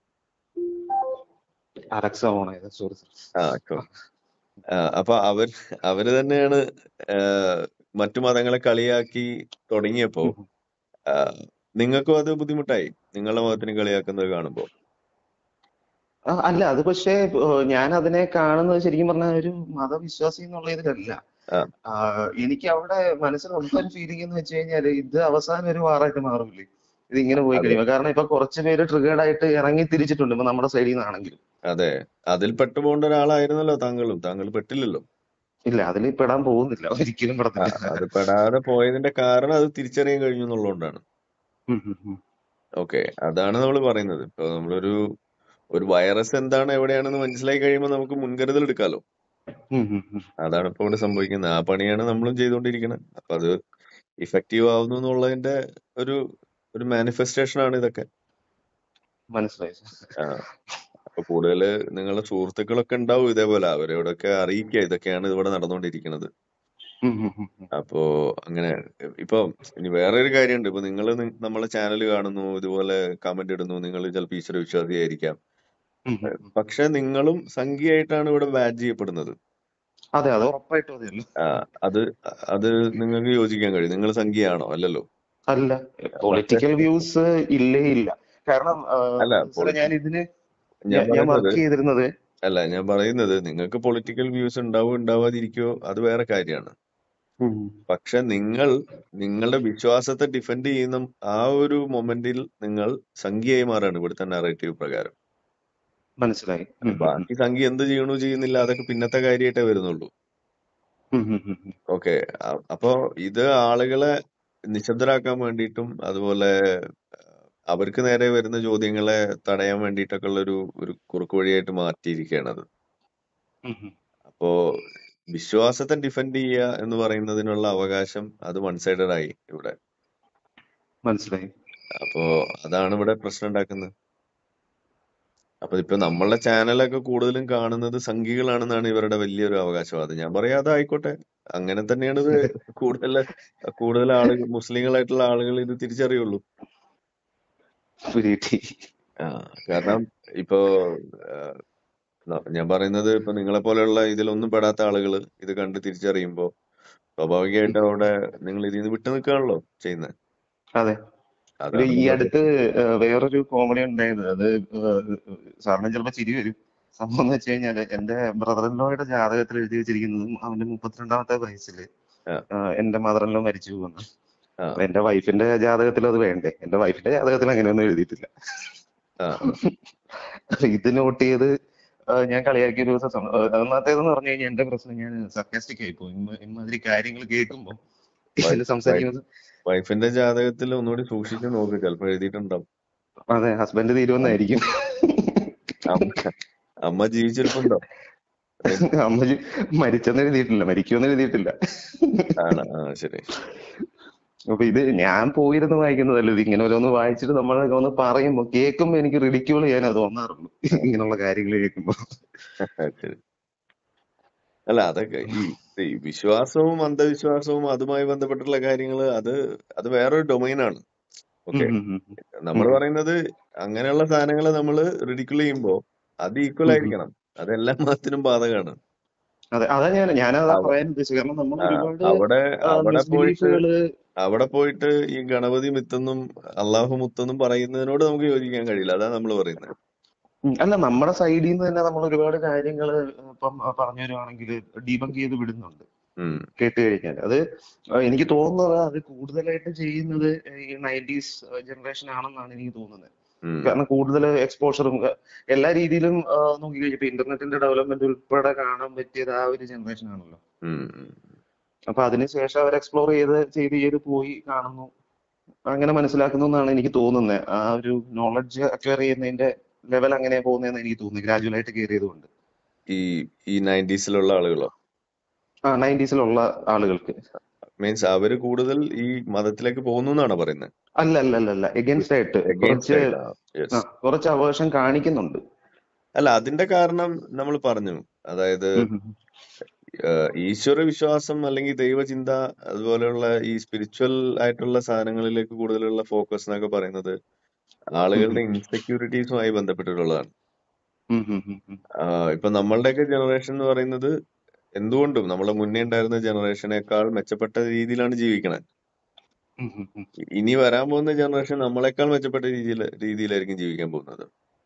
അലക്സ ഓൺ ആയത്, സോറി സാർ. ആ, cool. ആ, അപ്പൊ അവർ അവര് തന്നെയാണ് ആഹ്, മറ്റു മതങ്ങളെ കളിയാക്കി തുടങ്ങിയപ്പോ ഉം ഉം. ആഹ്, നിങ്ങൾക്കും അത് ബുദ്ധിമുട്ടായി നിങ്ങളുടെ മതത്തിന് കളിയാക്കുന്നത് കാണുമ്പോ. ആ, അല്ല അത് പക്ഷേ ഞാൻ അതിനെ കാണുന്നത് ശരിക്കും പറഞ്ഞാൽ ഒരു മതവിശ്വാസി എന്നുള്ള ഇതിലല്ല. ആ ആ, എനിക്ക് അവിടെ മനസ്സിലുള്ള ഒരു ഫീലിംഗ് എന്ന് വെച്ച് കഴിഞ്ഞാല് ഇത് അവസാനം ഒരു വാറായിട്ട് മാറൂലേ ഇത് ഇങ്ങനെ പോയി അതെ കഴിയുമ്പോൾ. കാരണം ഇപ്പൊ കുറച്ച് പേര് ട്രിഗേർഡ് ആയിട്ട് ഇറങ്ങി തിരിച്ചിട്ടുണ്ട് ഇപ്പൊ നമ്മുടെ സൈഡിൽ നിന്നാണെങ്കിലും. അതെ, അതിൽ പെട്ടുപോകേണ്ട ഒരാളായിരുന്നല്ലോ താങ്കളും. താങ്കൾ പെട്ടില്ലല്ലോ. ഇല്ല അതിൽ പെടാൻ പോകുന്നില്ല, ഒരിക്കലും ആ, പെടത്തില്ല. അത് പെടാതെ പോയതിന്റെ കാരണം അത് തിരിച്ചറിയാൻ കഴിഞ്ഞു എന്നുള്ളതുകൊണ്ടാണ്. ഉം, ഉം, ഉം. ഓക്കെ, അതാണ് നമ്മൾ പറയുന്നത്. ഇപ്പൊ നമ്മളൊരു ഒരു വൈറസ് എന്താണ് എവിടെയാണെന്ന് മനസ്സിലാക്കി കഴിയുമ്പോൾ നമുക്ക് മുൻകരുതൽ എടുക്കാലോ. ഉം, ഉം, ഉം. അതാണ് ഇപ്പൊ ഇവിടെ സംഭവിക്കുന്നത്. ആ പണിയാണ് നമ്മളും ചെയ്തുകൊണ്ടിരിക്കുന്നത്. അപ്പൊ അത് ഇഫക്റ്റീവ് ആവുന്നു എന്നുള്ളതിന്റെ ഒരു ഒരു മാനിഫെസ്റ്റേഷൻ ആണ് ഇതൊക്കെ. മനസ്സിലായി. ആ, അപ്പൊ കൂടുതൽ നിങ്ങളുടെ സുഹൃത്തുക്കളൊക്കെ ഉണ്ടാവും ഇതേപോലെ, അവരോടൊക്കെ അറിയിക്കുക ഇതൊക്കെയാണ് ഇവിടെ നടന്നുകൊണ്ടിരിക്കുന്നത്. ഉം, ഉം, ഉം, ഉം. അപ്പോ അങ്ങനെ ഇപ്പൊ ഇനി വേറെ ഒരു കാര്യമുണ്ട്. ഇപ്പൊ നിങ്ങൾ നമ്മളെ ചാനൽ കാണുന്നു, ഇതുപോലെ കമന്റ് ഇടുന്നു, നിങ്ങൾ ചിലപ്പോൾ ഈശ്വര വിശ്വാസിയായിരിക്കാം. ഉം, ഉം, ഉം. പക്ഷെ നിങ്ങളും സംഖ്യയായിട്ടാണ് ഇവിടെ ബാഡ്ജ് ചെയ്യപ്പെടുന്നത്. അതെ അത് ഉറപ്പായിട്ടും അതെയല്ലോ. ആ, അത് അത് നിങ്ങൾക്ക് യോജിക്കാൻ കഴിയും. നിങ്ങൾ സംഖ്യയാണോ? അല്ലല്ലോ. അല്ല, പക്ഷെ പൊളിറ്റിക്കൽ വ്യൂസ് ഇല്ലേ ഇല്ല. കാരണം അല്ല, സാറേ പൊളിറ്റി ഞാൻ ഇതിന് ഞാൻ ഞാൻ പറയുന്നത് വർക്ക് ചെയ്തിരുന്നത്. അല്ല ഞാൻ പറയുന്നത് നിങ്ങൾക്ക് പൊളിറ്റിക്കൽ വ്യൂസ് ഉണ്ടാവോ ഉണ്ടാവാതിരിക്കോ അത് വേറെ കാര്യമാണ്. ഉം. പക്ഷെ നിങ്ങൾ നിങ്ങളുടെ വിശ്വാസത്തെ ഡിഫെൻഡ് ചെയ്യുന്ന ആ ഒരു മൊമെന്റിൽ നിങ്ങൾ സംഖ്യയായി മാറാണ് ഇവിടുത്തെ നറേറ്റീവ് പ്രകാരം. മനസ്സിലായി. ഉം, ഉം, ഉം. ബാക്കി സംഖ്യ എന്ത് ചെയ്യണു ചെയ്യുന്നില്ല അതൊക്കെ പിന്നത്തെ കാര്യമായിട്ടേ വരുന്നുള്ളൂ. ഉം, ഉം, ഉം, ഉം. ഓക്കെ, അപ്പോ ഇത് ആളുകളെ നിശബ്ദരാക്കാൻ വേണ്ടിയിട്ടും അതുപോലെ അവർക്ക് നേരെ വരുന്ന ചോദ്യങ്ങളെ തടയാൻ വേണ്ടിയിട്ടൊക്കെ ഉള്ള ഒരു ഒരു കുറുക്ക് വഴിയായിട്ട് മാറ്റിയിരിക്കുകയാണ് അത്. ഉം, ഉം. അപ്പോ വിശ്വാസത്തെ ഡിഫെൻഡ് ചെയ്യുക എന്ന് പറയുന്നതിനുള്ള അവകാശം അത് വൺ സൈഡഡ് ആയി ഇവിടെ. മനസ്സിലായി. അപ്പോ അതാണ് ഇവിടെ പ്രശ്നം ഉണ്ടാക്കുന്നത്. അപ്പൊ ഇപ്പൊ നമ്മളുടെ ചാനലൊക്കെ കൂടുതലും കാണുന്നത് സംഘികളാണെന്നാണ് ഇവരുടെ വലിയൊരു അവകാശവാദം. ഞാൻ പറയാം അതായിക്കോട്ടെ, അങ്ങനെ തന്നെയാണ് ഇത് കൂടുതൽ കൂടുതൽ ആളുകൾ മുസ്ലിങ്ങളായിട്ടുള്ള ആളുകൾ ഇത് തിരിച്ചറിയുള്ളൂ. പിടികിട്ടി. ആ, കാരണം ഇപ്പോ ആ, ന- ഞാൻ പറയുന്നത് ഇപ്പൊ നിങ്ങളെ പോലെയുള്ള ഇതിലൊന്നും പെടാത്ത ആളുകൾ ഇത് കണ്ട് തിരിച്ചറിയുമ്പോ സ്വാഭാവികമായിട്ടും അവിടെ നിങ്ങൾ ഇതിൽ നിന്ന് വിട്ടു നിൽക്കുകയാണല്ലോ ചെയ്യുന്നത്. അതെ. ഇത് അതാണ് ഈ നമ്മുടെ അടുത്ത് പ്രശ്നം. ഏഹ്, വേറൊരു കോമഡി ഉണ്ടായത്. അത് ഏഹ്, സാറിന് ചിലപ്പോ ചിരി വരും. സംഭവം എന്ന് വെച്ച് കഴിഞ്ഞാല് എന്റെ ബ്രദർ ഇൻ ലോയുടെ ജാതകത്തിൽ എഴുതി വെച്ചിരിക്കുന്നതും അവന്റെ മുപ്പത്തിരണ്ടാമത്തെ വയസ്സിൽ ആ എന്റെ മദർ ഇൻ ലോ മരിച്ചു പോകുന്നു. ആ അപ്പൊ എന്റെ വൈഫിന്റെ ജാതകത്തിൽ അത് വേണ്ടേ? എന്റെ വൈഫിന്റെ ജാതകത്തിൽ അങ്ങനെയൊന്നും എഴുതിയിട്ടില്ല. ആ അപ്പൊ ഇത് നോട്ട് ചെയ്ത് ഏഹ്, ഞാൻ കളിയാക്കിയ ഒരു ദിവസം സം- ഏഹ്, ഒന്നാമത്തേതെന്ന് പറഞ്ഞു കഴിഞ്ഞാൽ എന്റെ പ്രശ്നം ഞാൻ സർക്കാസ്റ്റിക് ആയി പോകും. ഇമ്മ- ഇമ്മാതിരി കാര്യങ്ങൾ കേൾക്കുമ്പോൾ ഇതിൽ സംസാരിക്കുന്നത്. വൈഫിന്റെ ജാതകത്തിൽ ഒന്നുകൂടി സൂക്ഷിച്ച് നോക്ക്, ചിലപ്പോ എഴുതിയിട്ടുണ്ടാവും. അതെ, ഹസ്ബൻഡ് തീരുമെന്നായിരിക്കും. അമ്മ അമ്മ ജീവിച്ചിരിപ്പുണ്ടോ? ഏ, അമ്മ ജി- മരിച്ചെന്ന് എഴുതിയിട്ടില്ല, മരിക്കുമെന്ന് എഴുതിയിട്ടില്ല. ആണ്. ആ ശരി. അപ്പൊ ഇത് ഞാൻ പോയിരുന്ന് വായിക്കുന്നതല്ല. ഇത് ഇങ്ങനെ ഓരോന്ന് വായിച്ചിട്ട് നമ്മളൊക്കെ ഒന്ന് പറയുമ്പോ കേൾക്കുമ്പോ എനിക്ക് റിഡിക്യൂൾ ചെയ്യാൻ അത് തോന്നാറുള്ളൂ. ആ, ഇങ്ങനെയുള്ള കാര്യങ്ങൾ കേൾക്കുമ്പോ. ശരി. അല്ല അതൊക്കെ ഈ ഈ വിശ്വാസവും അന്ധവിശ്വാസവും അതുമായി ബന്ധപ്പെട്ടുള്ള കാര്യങ്ങൾ അത് അത് വേറൊരു ഡൊമൈനാണ്. ഉം ഓക്കെ, ഉം ഉം ഉം. നമ്മൾ ഉം പറയുന്നത് അങ്ങനെയുള്ള സാധനങ്ങളെ നമ്മൾ റിഡിക്കുൾ ചെയ്യുമ്പോ അത് ഈക്വൽ ഉം ഉം. ആയിരിക്കണം. അത് എല്ലാ മതത്തിനും ബാധകമാണ്. അതെ, അതാ ഞാൻ ഞാനതാ അവ പറയാൻ ഉദ്ദേശിച്ചത്. കാരണം നമ്മൾ ആ, ഒരുപാട് അവിടെ അവിടെ പോയിട്ട് മിസ്ബിലീഫുകള്. അവിടെ പോയിട്ട് ഈ ഗണപതി മിത്തെന്നും അള്ളാഹു മുത്തെന്നും പറയുന്നതിനോട് നമുക്ക് യോജിക്കാൻ കഴിയില്ല. അതാണ് നമ്മൾ പറയുന്നത്. അല്ല, നമ്മുടെ സൈഡിൽ നിന്ന് തന്നെ നമ്മൾ ഒരുപാട് കാര്യങ്ങൾ ഇപ്പം പറഞ്ഞു വരുവാണെങ്കിൽ ഡീബങ്ക് ചെയ്ത് വിടുന്നുണ്ട്. ഉം കേട്ട് കഴിഞ്ഞാൽ അത് ഏഹ്, എനിക്ക് തോന്നുന്നത് അത് കൂടുതലായിട്ട് ചെയ്യുന്നത് ഈ നയൻറ്റീസ് ജനറേഷൻ ആണെന്നാണ് എനിക്ക് തോന്നുന്നത്. ഉം കാരണം കൂടുതൽ എക്സ്പോഷറും എല്ലാ രീതിയിലും നോക്കി കഴിഞ്ഞപ്പോ ഇന്റർനെറ്റിന്റെ ഡെവലപ്മെന്റ് ഉൾപ്പെടെ കാണാൻ പറ്റിയത് ആ ഒരു ജനറേഷൻ ആണല്ലോ. ഉം ഉം. അപ്പൊ അതിനുശേഷം അവർ എക്സ്പ്ലോർ ചെയ്ത് ചെയ്ത് ചെയ്ത് പോയി കാണുന്നു, അങ്ങനെ മനസ്സിലാക്കുന്നു എന്നാണ് എനിക്ക് തോന്നുന്നത്. ആ ഒരു നോളജ് അക്വയർ ചെയ്യുന്നതിന്റെ ലെവൽ അങ്ങനെ പോകുന്നതെന്ന് എനിക്ക് തോന്നുന്നു, ഗ്രാജുവൽ ആയിട്ട് കയറി ചെയ്തുകൊണ്ട്. ഈ ഈ നയൻറ്റീസിലുള്ള ആളുകളോ? ആ നയൻറ്റീസിലുള്ള ആളുകൾക്ക്. മീൻസ് അവര് കൂടുതൽ ഈ മതത്തിലേക്ക് പോകുന്നു എന്നാണ് പറയുന്നത്. അല്ല അല്ല അല്ല അല്ല എഗൻസ്റ്റ് ആയിട്ട് എഗെയിൻസ്റ്റ് കുറച്ച് ആയിട്ടാ? ആ യെസ്. കുറച്ച് അവേർഷൻ കാണിക്കുന്നുണ്ട്. അല്ല, അതിന്റെ കാരണം നമ്മൾ പറഞ്ഞു. അതായത് ഉം ഉം ഏഹ്, ഈശ്വര വിശ്വാസം അല്ലെങ്കിൽ ദൈവചിന്ത അതുപോലെയുള്ള ഈ സ്പിരിച്വൽ ആയിട്ടുള്ള സാധനങ്ങളിലേക്ക് കൂടുതലുള്ള ഫോക്കസ് എന്നൊക്കെ പറയുന്നത് ഉം ആളുകളുടെ ഉം ഇൻസെക്യൂരിറ്റീസുമായി ബന്ധപ്പെട്ടിട്ടുള്ളതാണ്. ഉം ഉം ഉം ഉം ആഹ് ഇപ്പൊ നമ്മളുടെയൊക്കെ ജനറേഷൻ എന്ന് പറയുന്നത് എന്തുകൊണ്ടും നമ്മളെ മുന്നേ ഉണ്ടായിരുന്ന ജനറേഷനേക്കാൾ മെച്ചപ്പെട്ട രീതിയിലാണ് ജീവിക്കണത്. ഉം ഉം ഉം. ഇനി വരാൻ പോകുന്ന ജനറേഷൻ നമ്മളെക്കാൾ മെച്ചപ്പെട്ട രീതിയിൽ രീതിയിലായിരിക്കും ജീവിക്കാൻ പോകുന്നത്.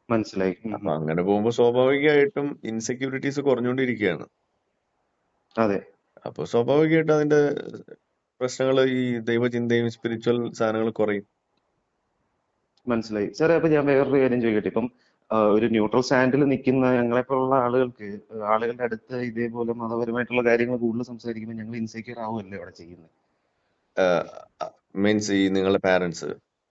മനസ്സിലായി. ഉം അപ്പൊ ഉം. അങ്ങനെ പോകുമ്പോൾ സ്വാഭാവികമായിട്ടും ഇൻസെക്യൂരിറ്റീസ് കുറഞ്ഞുകൊണ്ടിരിക്കുകയാണ്. അതെ, അപ്പൊ സ്വാഭാവികമായിട്ടും അതിന്റെ പ്രശ്നങ്ങൾ, ഈ ദൈവചിന്തയും സ്പിരിച്വൽ സാധനങ്ങൾ കുറയും. മനസ്സിലായി. സാറേ, അപ്പൊ ഞാൻ വേറൊരു കാര്യം ചോദിക്കട്ടെ? ഇപ്പം ആ, ഒരു ന്യൂട്രൽ സ്റ്റാൻഡിൽ നിൽക്കുന്ന ഞങ്ങളെപ്പോലുള്ള ആളുകൾക്ക്, ആളുകളുടെ അടുത്ത് ഇതേപോലെ മതപരമായിട്ടുള്ള കാര്യങ്ങൾ കൂടുതൽ സംസാരിക്കുമ്പോൾ ഞങ്ങൾ ഇൻസെക്യൂർ ആവുമല്ലേ അവിടെ ചെയ്യുന്നത്? മീൻസ് ഈ നിങ്ങളുടെ പാരന്റ്സ്.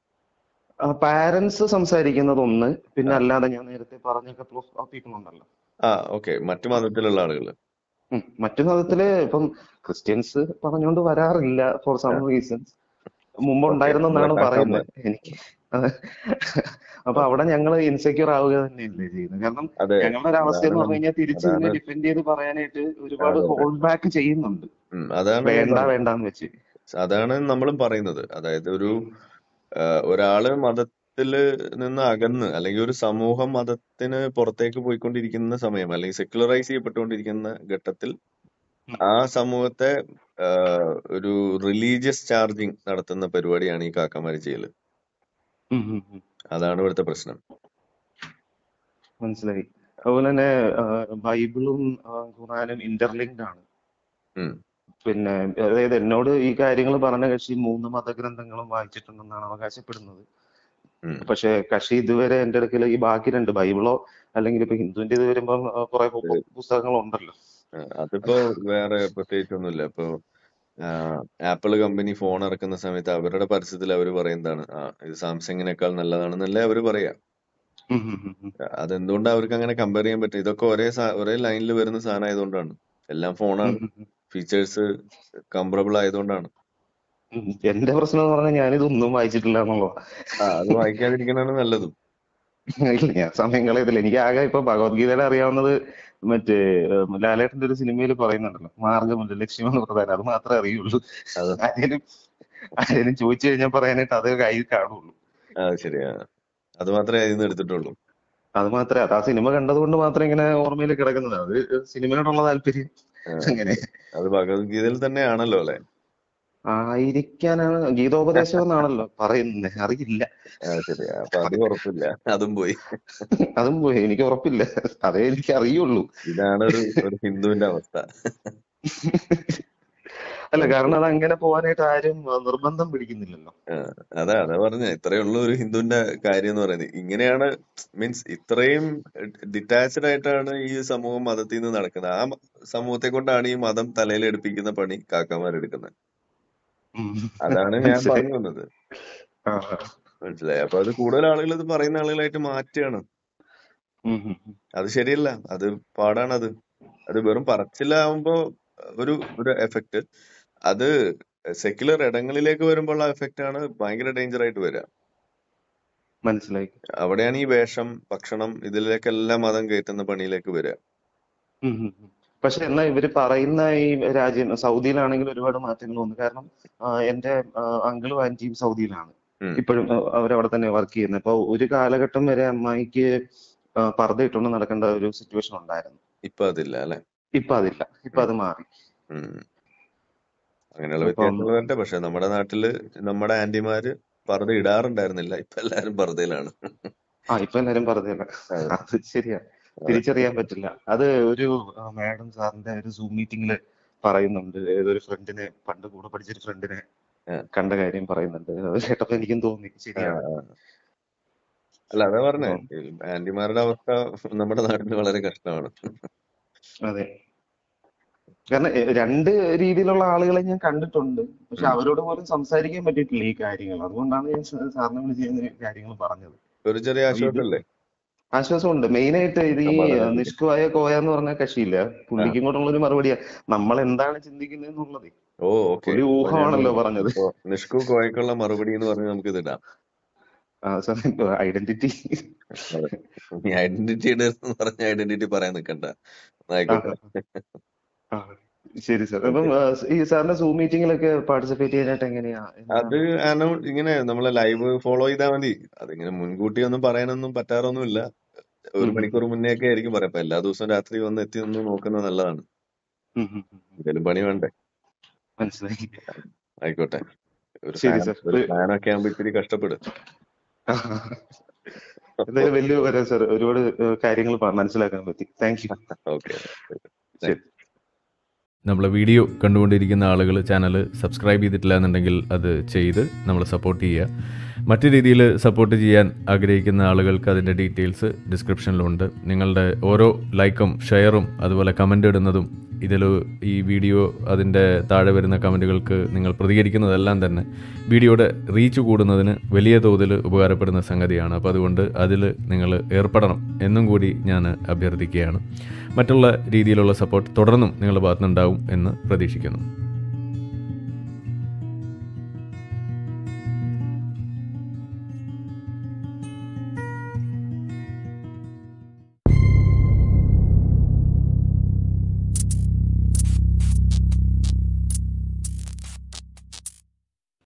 പാരന്റ്സ് സംസാരിക്കുന്നത് ഒന്ന്, പിന്നെ അല്ലാതെ ഞാൻ നേരത്തെ പറഞ്ഞ കപ്പിൾ ഓഫ് പീപ്പിൾ ഉണ്ടല്ലോ. ആ ഓക്കെ, മറ്റു മതത്തിലുള്ള ആളുകൾ. ഉം. മറ്റു മതത്തില് ഇപ്പം ക്രിസ്ത്യൻസ് പറഞ്ഞുകൊണ്ട് വരാറില്ല ഫോർ സം റീസൺസ്. മുമ്പ് ഓക്കെ, ഉണ്ടായിരുന്നെന്നാണ് കാക്കാമാർ. പറയുന്നത് എനിക്ക്. അത് അപ്പൊ അവിടെ ഞങ്ങൾ ഇൻസെക്യൂർ ആവുക തന്നെയല്ലേ ചെയ്യുന്നത്. കാരണം അതെ, ഞങ്ങളുടെ ഒരു അവസ്ഥ അതാണ് എന്ന് പറഞ്ഞു നം- കഴിഞ്ഞാൽ തിരിച്ച് ഇതിനെ അതാണ് ഡിഫെൻഡ് ചെയ്ത് പറയാനായിട്ട് ഒരുപാട് അതെ അതെ ഹോൾഡ് ബാക്ക് ചെയ്യുന്നുണ്ട്. ഉം, അതാണ് ഞാൻ വേണ്ട പറഞ്ഞത്. വേണ്ടാന്ന് വെച്ച്. അതാണ് നമ്മളും പറയുന്നത്. അതായത് ഒരു ആ, ഒരാള് മതത്തില് നിന്ന് അകന്ന്, അല്ലെങ്കിൽ ഒരു സമൂഹം മതത്തിന് പുറത്തേക്ക് പോയിക്കൊണ്ടിരിക്കുന്ന സമയം, അല്ലെങ്കിൽ സെക്യുലറൈസ് ചെയ്യപ്പെട്ടുകൊണ്ടിരിക്കുന്ന ഘട്ടത്തിൽ ഉം. ആ സമൂഹത്തെ ആ, ഒരു റിലീജിയസ് ചാർജിങ് നടത്തുന്ന പരിപാടിയാണ് ഈ കാക്കമാര് ചെയ്യല്. ഉം ഉം ഉം. അതാണ് ഇവിടുത്തെ പ്രശ്നം. മനസ്സിലായി. അതുപോലെ തന്നെ ആ, ബൈബിളും ആ, ഖുറാനും ഇന്റർലിങ്ക്ഡ് ആണ്. ഉം പിന്നെ അതായത് എന്നോട് ഈ കാര്യങ്ങൾ പറഞ്ഞ കക്ഷി മൂന്ന് മതഗ്രന്ഥങ്ങളും വായിച്ചിട്ടുണ്ടെന്നാണ് അവകാശപ്പെടുന്നത്. ഉം പക്ഷെ കക്ഷി ഇതുവരെ എന്റെ അടുക്കൽ ഈ ബാക്കി രണ്ട് ബൈബിളോ അല്ലെങ്കിൽ ഇപ്പൊ ഹിന്ദുവിന്റെ ഇത് വരുമ്പം ആ, കുറെ പു- അത് പു- പുസ്തകങ്ങളുണ്ടല്ലോ. ആ, അതിപ്പോ വേറെ പ്രത്യേകിച്ചൊന്നുമില്ല. ഇപ്പൊ ആപ്പിള് കമ്പനി ഫോൺ ഇറക്കുന്ന സമയത്ത് അവരുടെ പരസ്യത്തിൽ അവർ പറയുന്നതാണ്, ആ ഇത് സാംസങ്ങിനേക്കാൾ നല്ലതാണെന്നല്ലേ അവര് പറയാ. ഉം ഉം ഉം ഉം. അതെന്തുകൊണ്ടാണ് അവർക്ക് അങ്ങനെ കമ്പയർ ചെയ്യാൻ പറ്റും? ഇതൊക്കെ ഒരേ സാ- ഒരേ ലൈനിൽ വരുന്ന സാധനം ആയതുകൊണ്ടാണ്. എല്ലാം ഉം ഫോണാണ്, ഉം ഉം. ഫീച്ചേഴ്സ് കമ്പറബിൾ ആയതുകൊണ്ടാണ്. ഉം. എന്റെ പ്രശ്നം എന്ന് പറഞ്ഞാൽ ഞാനിതൊന്നും വായിച്ചിട്ടില്ല എന്നുള്ളതാ. ആ അത് വായിക്കാതിരിക്കണതാണ് നല്ലതും. ഇല്ല, ഞാൻ സമയം കളയത്തില്ല. എനിക്ക് ആകെ ഇപ്പൊ ഭഗവത്ഗീതയിൽ അറിയാവുന്നത് മറ്റേ ഏഹ്, ലാലേട്ടന്റെ ഒരു സിനിമയിൽ പറയുന്നുണ്ടല്ലോ, മാർഗമുണ്ട് ലക്ഷ്യമെന്ന് പ്രധാനം. അത് മാത്രമേ അറിയുള്ളൂ. അത് ആരെങ്കിലും ആരെങ്കിലും ചോദിച്ചു കഴിഞ്ഞാൽ പറയാനായിട്ട് അതേ കയ്യിൽ കാണുള്ളൂ. അത് ശരിയാ, അത് മാത്രമേ അതിൽ നിന്ന് എടുത്തിട്ടുള്ളൂ. അത് മാത്രമേ, അത് ആ സിനിമ കണ്ടതുകൊണ്ട് മാത്രം ഇങ്ങനെ ഓർമ്മയിൽ കിടക്കുന്നത്. അത് സിനിമയോടുള്ള താല്പര്യം ആ, അങ്ങനെ അത് ഭഗവത്ഗീതയിൽ തന്നെയാണല്ലോ അല്ലെ? ആയിരിക്കാനാണ്. ഗീതോപദേശം എന്നാണല്ലോ പറയുന്നത്, അറിയില്ല. ആ ശരിയാ, അപ്പൊ അത് ഉറപ്പില്ല, അതും പോയി. അതും പോയി, എനിക്ക് ഉറപ്പില്ല. അതേ എനിക്ക് അറിയുള്ളൂ. ഇതാണ് ഒരു ഒരു ഹിന്ദുവിന്റെ അവസ്ഥ. അല്ല, നമുക്ക് കാരണം അത് അങ്ങനെ പോകാനായിട്ട് ആരും ആ, നിർബന്ധം പിടിക്കുന്നില്ലല്ലോ. ആ, അതാ അതാ പറഞ്ഞ ഇത്രയേ ഉള്ളൂ ഒരു ഹിന്ദുവിന്റെ കാര്യം എന്ന് പറയുന്നത്. ഇങ്ങനെയാണ്, മീൻസ് ഇത്രയും ഡിറ്റാച്ച്ഡ് ആയിട്ടാണ് ഈ സമൂഹം മതത്തിൽ നിന്ന് നടക്കുന്നത്. ആ മ- സമൂഹത്തെ കൊണ്ടാണ് ഈ മതം തലയിൽ എടുപ്പിക്കുന്ന പണി കാക്കമാരെടുക്കുന്നത്. ഉം. അതാണ് ഞാൻ മനസ്സിലായി. പറഞ്ഞു വന്നത്. ആ. മനസ്സിലായി. അപ്പൊ അത് കൂടുതൽ ആളുകൾ ഇത് പറയുന്ന ആളുകളായിട്ട് മാറ്റുകയാണ്. ഉം ഉം ഉം. അത് ശരിയല്ല, അത് പാടാണത്. അത് വെറും പറച്ചിലാവുമ്പോ ഒരു ഒരു എഫക്ട്, അത് സെക്യുലർ ഇടങ്ങളിലേക്ക് വരുമ്പോൾ ആ എഫക്റ്റ് ആണ് ഭയങ്കര ഡേഞ്ചർ ആയിട്ട് വരിക. മനസ്സിലായി. അവിടെയാണ് ഈ വേഷം, ഭക്ഷണം, ഇതിലേക്കെല്ലാം മതം കയറ്റുന്ന പണിയിലേക്ക് വരിക. ഉം ഉം ഉം. പക്ഷെ എന്നാ ഇവര് പറയുന്ന ഈ രാജ്യം സൗദിയിലാണെങ്കിൽ ഒരുപാട് മാറ്റങ്ങൾ വന്നു. കാരണം ആ, എന്റെ അങ്കിളും ആന്റിയും സൗദിയിലാണ്. ഉം ഇപ്പോഴും ആ, അവരവിടെ തന്നെ വർക്ക് ചെയ്യുന്നത്. അപ്പൊ ഒരു കാലഘട്ടം വരെ അമ്മായിക്ക് ആ, പർദ്ദ ഇട്ടുകൊണ്ട് നടക്കേണ്ട ഒരു സിറ്റുവേഷൻ ഉണ്ടായിരുന്നു. ഇപ്പൊ അതില്ല അല്ലെ? ഇപ്പൊ അതില്ല. ഇപ്പൊ ഉം അത് മാറി. ഉം അങ്ങനെയുള്ള അപ്പം വ്യത്യാസങ്ങൾ വരട്ടെ. പക്ഷെ നമ്മുടെ നാട്ടില് നമ്മുടെ ആന്റിമാര് പർദ്ദ ഇടാറുണ്ടായിരുന്നില്ല, ഇപ്പൊ എല്ലാരും പർദ്ദയിലാണ്. ആ, ഇപ്പൊ എല്ലാരും പറഞ്ഞില്ല. അതെ അത് ശരിയാ. അതെ തിരിച്ചറിയാൻ പറ്റില്ല. അത് ഒരു മാഡം സാറിന്റെ ഒരു സൂം മീറ്റിംഗില് പറയുന്നുണ്ട്. ഏതൊരു ഫ്രണ്ടിനെ, പണ്ട് കൂടെ പഠിച്ചൊരു ഫ്രണ്ടിനെ ആ, കണ്ട കാര്യം പറയുന്നുണ്ട്. അത് കേട്ടപ്പോ എനിക്കും തോന്നി ആ, ശരിയാണ്. ആ. അല്ല അതാ പറഞ്ഞേ, അപ്പം ഈ ആന്റിമാരുടെ അവസ്ഥ നമ്മുടെ നാട്ടിൽ വളരെ കഷ്ടമാണ്. അതെ. കാരണം എ, രണ്ട് രീതിയിലുള്ള ആളുകളെ ഞാൻ കണ്ടിട്ടുണ്ട്. പക്ഷെ ഉം. അവരോട് പോലും സംസാരിക്കാൻ പറ്റിയിട്ടില്ല ഈ കാര്യങ്ങൾ. അതുകൊണ്ടാണ് ഞാൻ സ- സാറിനെ വിളിച്ച് ഈ കാര്യങ്ങൾ പറഞ്ഞത്. ഒരു ചെറിയ അപ്പൊ ഇത് ആശ്വാസമല്ലേ ആശ്വാസമുണ്ട്. മെയിനായിട്ട് ഇത് ഈ സമാധാനത്തിന്റെ. നിഷ്കുവായ കോയ എന്ന് പറഞ്ഞ കക്ഷിയില്ല, ആ പുള്ളിക്കും കൂടെ ഒരു മറുപടിയാ. നമ്മൾ എന്താണ് ചിന്തിക്കുന്നത് എന്നുള്ളത്. ഓ ഓക്കെ, പുള്ളി അപ്പൊ ഞാൻ ഊഹമാണല്ലോ പറഞ്ഞത്. ഇപ്പൊ നിഷ്കു കോയക്കുള്ള മറുപടി എന്ന് പറഞ്ഞ് നമുക്ക് ഇതിടാം. ആ സമയത്ത് ഐഡന്റിറ്റി. അതെ, ഈ ഐഡന്റിറ്റി ഇടുന്ന പറഞ്ഞ ഐഡന്റിറ്റി പറയാൻ നിൽക്കണ്ട. ആയിക്കോട്ടെ. ആ, ശരി സാർ. അപ്പം ഓക്കെ, ആ, ഈ സാറിന്റെ സൂം മീറ്റിംഗിലൊക്കെ പാർട്ടിസിപ്പേറ്റ് ചെയ്യാനായിട്ട് എങ്ങനെയാ, അത് എന്താണ്? അനൗ ഇങ്ങനെ നമ്മളെ ലൈവ് ഫോളോ ചെയ്താൽ മതി. അതിങ്ങനെ മുൻകൂട്ടി ഒന്നും പറയാനൊന്നും പറ്റാറൊന്നുമില്ല. ഉം ഒരു ഉം മണിക്കൂർ മുന്നേ ഒക്കെ ആയിരിക്കും പറയാം. അപ്പൊ എല്ലാ ദിവസവും രാത്രി വന്ന് എത്തി ഒന്ന് നോക്കുന്നത് നല്ലതാണ്. ഉം ഉം ഉം ഉം. എന്തെങ്കിലും പണി വേണ്ടേ? മനസ്സിലായി. ആയിക്കോട്ടെ. ഒരു ശരി ഫാൻ സാർ. ഒരു ഫാനൊക്കെ ആകുമ്പോ ഇത്തിരി കഷ്ടപ്പെടും. എന്തായാലും വലിയ ഉപകാരം സാർ. ഒരുപാട് കാര്യങ്ങൾ മനസ്സിലാക്കാൻ പറ്റി. Thank you. ഓക്കെ, ശരി. നമ്മളെ വീഡിയോ കണ്ടുകൊണ്ടിരിക്കുന്ന ആളുകൾ ചാനൽ സബ്സ്ക്രൈബ് ചെയ്തിട്ടില്ല എന്നുണ്ടെങ്കിൽ അത് ചെയ്ത് നമ്മളെ സപ്പോർട്ട് ചെയ്യുക. മറ്റു രീതിയിൽ സപ്പോർട്ട് ചെയ്യാൻ ആഗ്രഹിക്കുന്ന ആളുകൾക്ക് അതിൻ്റെ ഡീറ്റെയിൽസ് ഡിസ്ക്രിപ്ഷനിലുണ്ട്. നിങ്ങളുടെ ഓരോ ലൈക്കും ഷെയറും അതുപോലെ കമൻ്റ് ഇടുന്നതും ഇതിൽ ഈ വീഡിയോ അതിൻ്റെ താഴെ വരുന്ന കമൻറ്റുകൾക്ക് നിങ്ങൾ പ്രതികരിക്കുന്നതെല്ലാം തന്നെ വീഡിയോയുടെ റീച്ച് കൂടുന്നതിന് വലിയ തോതിൽ ഉപകാരപ്പെടുന്ന സംഗതിയാണ്. അപ്പോൾ അതുകൊണ്ട് അതിൽ നിങ്ങൾ ഏർപ്പെടണം എന്നും കൂടി ഞാൻ അഭ്യർത്ഥിക്കുകയാണ്. മറ്റുള്ള രീതിയിലുള്ള സപ്പോർട്ട് തുടർന്നും നിങ്ങളുടെ ഭാഗത്തുനിന്നുണ്ടാവും എന്ന് പ്രതീക്ഷിക്കുന്നു.